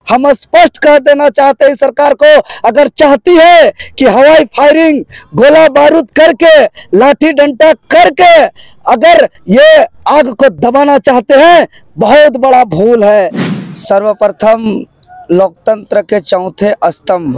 हम स्पष्ट कर देना चाहते हैं सरकार को, अगर चाहती है कि हवाई फायरिंग, गोला बारूद करके, लाठी डंडा करके अगर ये आग को दबाना चाहते हैं, बहुत बड़ा भूल है। सर्वप्रथम लोकतंत्र के चौथे स्तंभ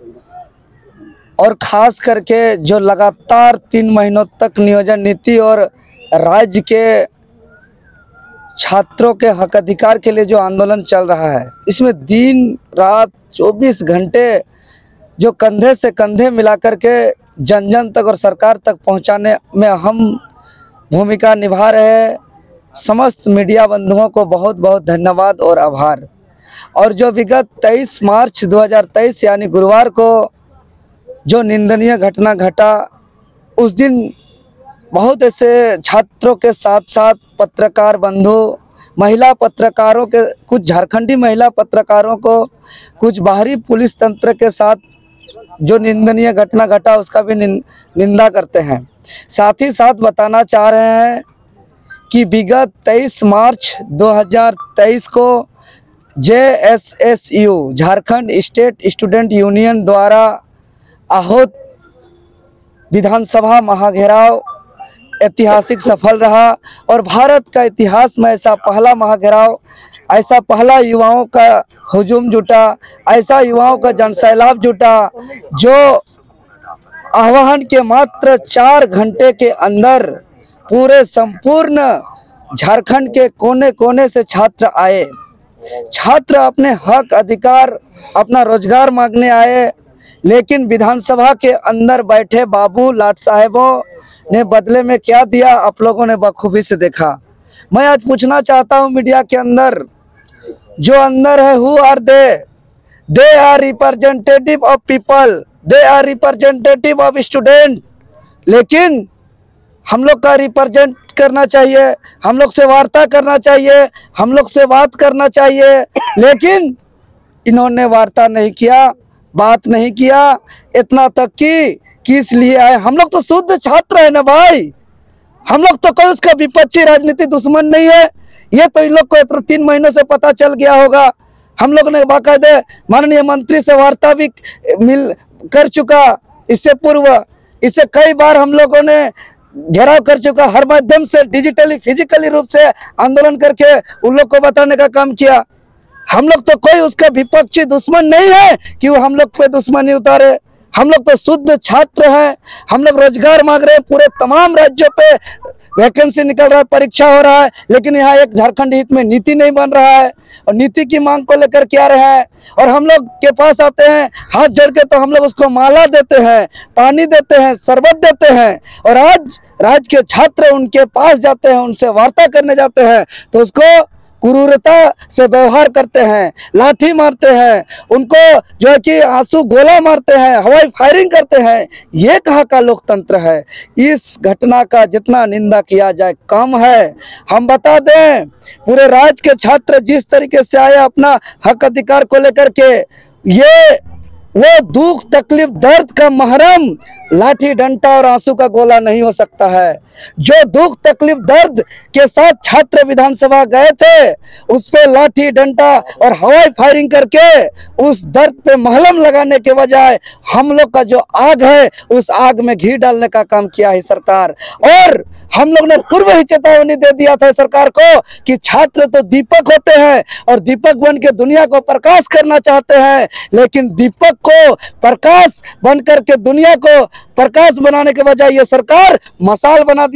और खास करके जो लगातार 3 महीनों तक नियोजन नीति और राज्य के छात्रों के हक अधिकार के लिए जो आंदोलन चल रहा है, इसमें दिन रात 24 घंटे जो कंधे से कंधे मिलाकर के जन जन तक और सरकार तक पहुंचाने में अहम भूमिका निभा रहे समस्त मीडिया बंधुओं को बहुत बहुत धन्यवाद और आभार। और जो विगत 23 मार्च 2023 यानी गुरुवार को जो निंदनीय घटना घटा, उस दिन बहुत ऐसे छात्रों के साथ साथ पत्रकार बंधु, महिला पत्रकारों के, कुछ झारखंडी महिला पत्रकारों को, कुछ बाहरी पुलिस तंत्र के साथ जो निंदनीय घटना घटा उसका भी निंदा करते हैं। साथ ही साथ बताना चाह रहे हैं कि विगत 23 मार्च 2023 को JSSU Jharkhand state student union द्वारा आहूत विधानसभा महाघेराव ऐतिहासिक सफल रहा और भारत का इतिहास में ऐसा पहला महाघेराव, ऐसा पहला युवाओं का हुजूम जुटा, ऐसा युवाओं का जनसैलाब जुटा जो आह्वान के मात्र 4 घंटे के अंदर पूरे संपूर्ण झारखंड के कोने कोने से छात्र आए। छात्र अपने हक अधिकार, अपना रोजगार मांगने आए, लेकिन विधानसभा के अंदर बैठे बाबू लाट साहेबों ने बदले में क्या दिया, आप लोगों ने बखूबी से देखा। मैं आज पूछना चाहता हूं मीडिया के अंदर, जो अंदर है, who are they are representative of people, they are representative of student. लेकिन हम लोग का रिप्रेजेंट करना चाहिए, हम लोग से वार्ता करना चाहिए, हम लोग से बात करना चाहिए, लेकिन इन्होंने वार्ता नहीं किया, बात नहीं किया। इतना तक कि किस लिए आए, हम लोग तो शुद्ध छात्र है ना भाई, हम लोग तो कोई उसका विपक्षी राजनीति दुश्मन नहीं है। ये तो इन लोग को 3 महीनों से पता चल गया होगा। हम लोग ने बाकायदे माननीय मंत्री से वार्ता भी कर चुका, इससे पूर्व इससे कई बार हम लोगों ने घेराव कर चुका, हर माध्यम से डिजिटली फिजिकली रूप से आंदोलन करके उन लोग को बताने का काम किया। हम लोग तो कोई उसका विपक्षी दुश्मन नहीं है कि वो हम लोग पे दुश्मनी उतारे। हम लोग तो शुद्ध छात्र हैं, हम लोग रोजगार मांग रहे हैं। पूरे तमाम राज्यों पे वैकेंसी निकल रहा है, परीक्षा हो रहा है, लेकिन यहाँ एक झारखंड हित में नीति नहीं बन रहा है और नीति की मांग को लेकर क्या रहे हैं। और हम लोग के पास आते हैं हाथ जोड़ के, तो हम लोग उसको माला देते हैं, पानी देते हैं, शरबत देते हैं। और आज राज्य के छात्र उनके पास जाते हैं, उनसे वार्ता करने जाते हैं, तो उसको क्रूरता से व्यवहार करते हैं, लाठी मारते हैं, उनको जो है कि आंसू गोला मारते हैं, हवाई फायरिंग करते हैं। ये कहाँ का लोकतंत्र है। इस घटना का जितना निंदा किया जाए कम है। हम बता दें, पूरे राज्य के छात्र जिस तरीके से आए अपना हक अधिकार को लेकर के, ये वो दुख तकलीफ दर्द का महरम लाठी डंडा और आंसू का गोला नहीं हो सकता है। जो दुख तकलीफ दर्द के साथ छात्र विधानसभा गए थे, उस पे लाठी डंडा और हवाई फायरिंग करके उस दर्द पे महलम लगाने के बजाय हम लोग का जो आग है, उस आग में घी डालने का काम किया है सरकार। और हम लोग ने पूर्व ही चेतावनी दे दिया था सरकार को कि छात्र तो दीपक होते हैं और दीपक बन के दुनिया को प्रकाश करना चाहते हैं, लेकिन दीपक को प्रकाश बन करके दुनिया को प्रकाश बनाने के बजाय ये सरकार मसाल बना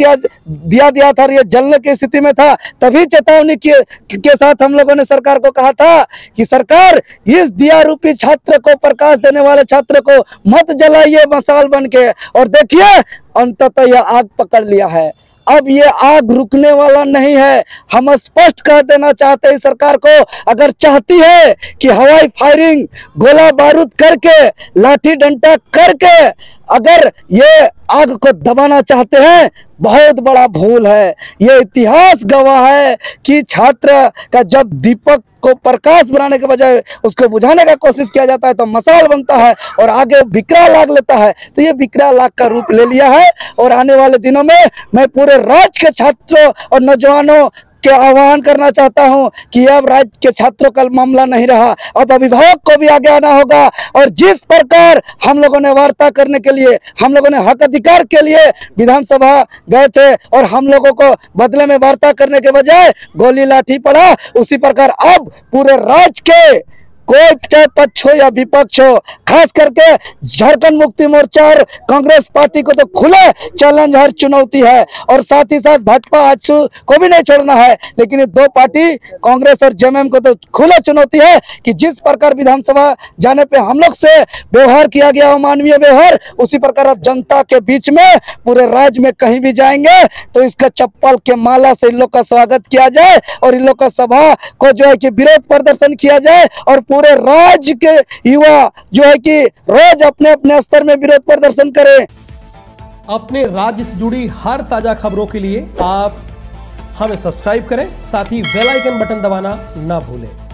दिया था। ये जलने की स्थिति में था। तभी चेतावनी के साथ हम लोगों ने सरकार को कहा था कि सरकार, इस दिया रूपी छात्र को, प्रकाश देने वाले छात्र को मत जलाइए मसाल बन के। और देखिए अंततः यह आग पकड़ लिया है। अब ये आग रुकने वाला नहीं है। हम स्पष्ट कर देना चाहते हैं सरकार को, अगर चाहती है कि हवाई फायरिंग, गोला बारूद करके, लाठी डंडा करके अगर ये आग को दबाना चाहते हैं, बहुत बड़ा भूल है। ये इतिहास गवाह है कि छात्र का जब दीपक को प्रकाश बनाने के बजाय उसको बुझाने का कोशिश किया जाता है तो मसाल बनता है और आगे विकराल आग लेता है। तो ये विकराल आग का रूप ले लिया है। और आने वाले दिनों में मैं पूरे राज्य के छात्रों और नौजवानों के आह्वान करना चाहता हूं कि अब राज्य के छात्रों का मामला नहीं रहा, अब अभिभावक को भी आगे आना होगा। और जिस प्रकार हम लोगों ने वार्ता करने के लिए, हम लोगों ने हक अधिकार के लिए विधानसभा गए थे और हम लोगों को बदले में वार्ता करने के बजाय गोली लाठी पड़ा, उसी प्रकार अब पूरे राज्य के कोई चाहे पक्ष हो या विपक्ष हो, खास करके झारखंड मुक्ति मोर्चा और कांग्रेस पार्टी को तो खुले चैलेंज हर चुनौती है। और साथ ही साथ भाजपा आजसू को भी नहीं छोड़ना है, लेकिन ये दो पार्टी कांग्रेस और जेएमएम को तो खुले चुनौती है कि जिस प्रकार विधानसभा जाने पे हम लोग से व्यवहार किया गया, अमानवीय व्यवहार, उसी प्रकार अब जनता के बीच में पूरे राज्य में कहीं भी जाएंगे तो इसका चप्पल के माला से इन लोग का स्वागत किया जाए और इन लोग का सभा को जो है कि विरोध प्रदर्शन किया जाए और पूरे राज्य के युवा जो है कि रोज अपने अपने स्तर में विरोध प्रदर्शन करें। अपने राज्य से जुड़ी हर ताजा खबरों के लिए आप हमें सब्सक्राइब करें, साथ ही बेल आइकन बटन दबाना ना भूलें।